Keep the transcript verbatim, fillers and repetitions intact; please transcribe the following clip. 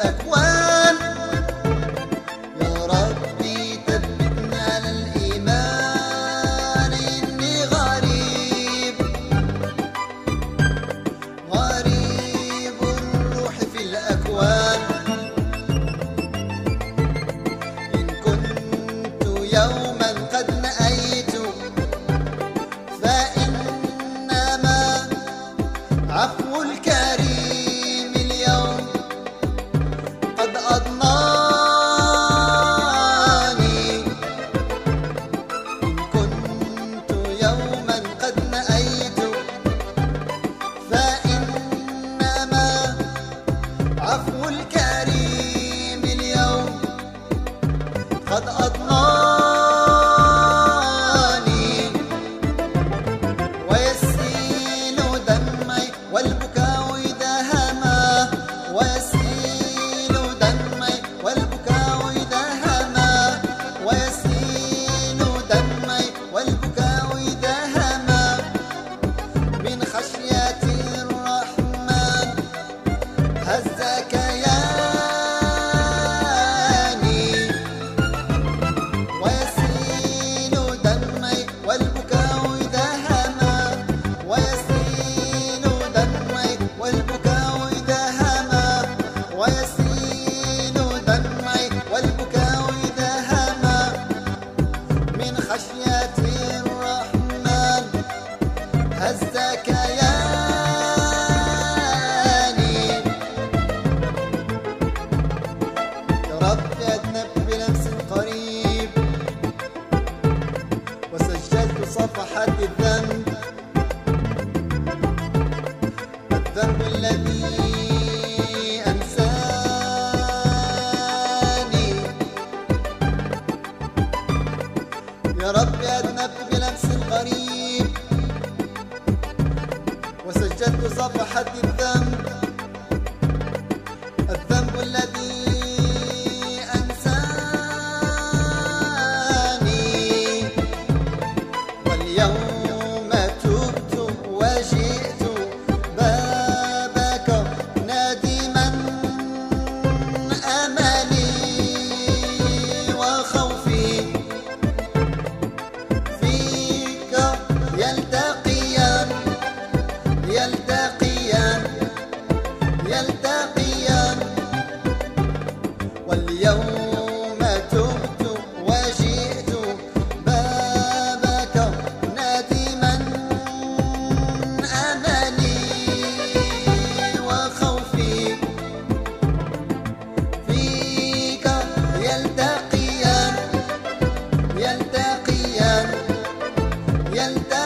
الأكوان. يا ربي ثبتنا على الإيمان، إني غريب غريب الروح في الأكوان. إن كنت يوما قد نأيت فإنما عفو الكريم اليوم قد أضناني. إن كنت يوما قد نأيت فإنما عفو الكريم اليوم قد أضناني. ويسيل دمعي والبكاء إذا هما، ويسيل دمعي والبكاء إذا هما، ويسيل دمعي والبكاء إذا هما من خشية الرحمن هز كياني. ويسيل دمعي والبكاء إذا هما، ويسيل دمعي والبكاء إذا هما، ويسيل دمعي والبكاء إذا هما من خشية الرحمن هز كياني. يا رب أذنب بلمس قريب وسجلت صفحة الذنب، الذنب الذي أنساني. يا رب أذنبت بلمس قريب وسجلت صفحة الذنب، الذنب الذي أنساني. واليوم تبت وجئت بابك نادما أملي وخوفي فيك يلتقيان يلتقيان يلتقيان. واليوم تبت وجئت بابك نادما أملي وخوفي فيك يلتقيان يلتقيان يلتقيان.